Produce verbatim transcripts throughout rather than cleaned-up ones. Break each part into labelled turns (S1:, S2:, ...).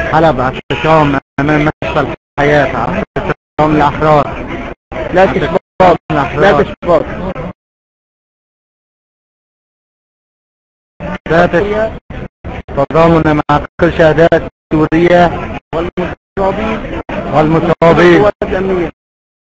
S1: حلب اعتصام امام مشفى الحياة، اعتصام الاحرار.
S2: لا تشباط، لا تشباط.
S1: ذات تضامن مع كل شهادات سوريا
S2: والمصابين
S1: والمصابين
S2: والقوات الأمنية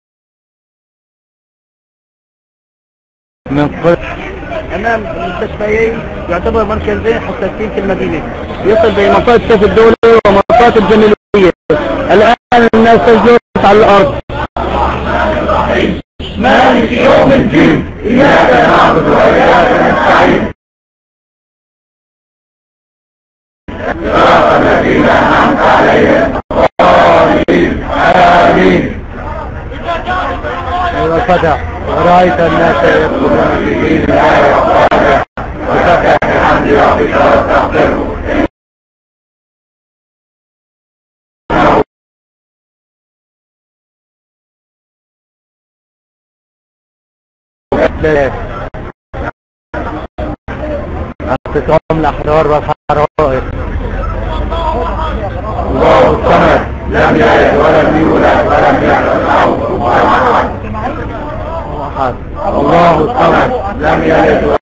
S1: من قبل
S2: أمام المستشفيين يعتبر مركزين حساسين في المدينة، يصل بين منطقة سيف الدولة ومنطقة الجميلية. الآن الناس تجلس على الأرض.
S3: مالك يوم الدين، إياك نعبد وإياك نستعين. صراط الذين أنعمت عليهم آمين آمين.
S1: أيها الفتى، ورأيت الناس يدخلون في دين الله أفواجا
S3: وسبح بحمد ربك واستغفره.
S1: اعتصام الأحرار والحرائق.
S3: الله الصمد لم يلد ولم يولد ولم يكن له كفوا أحد.
S1: أحد.
S3: الله الصمد لم يلد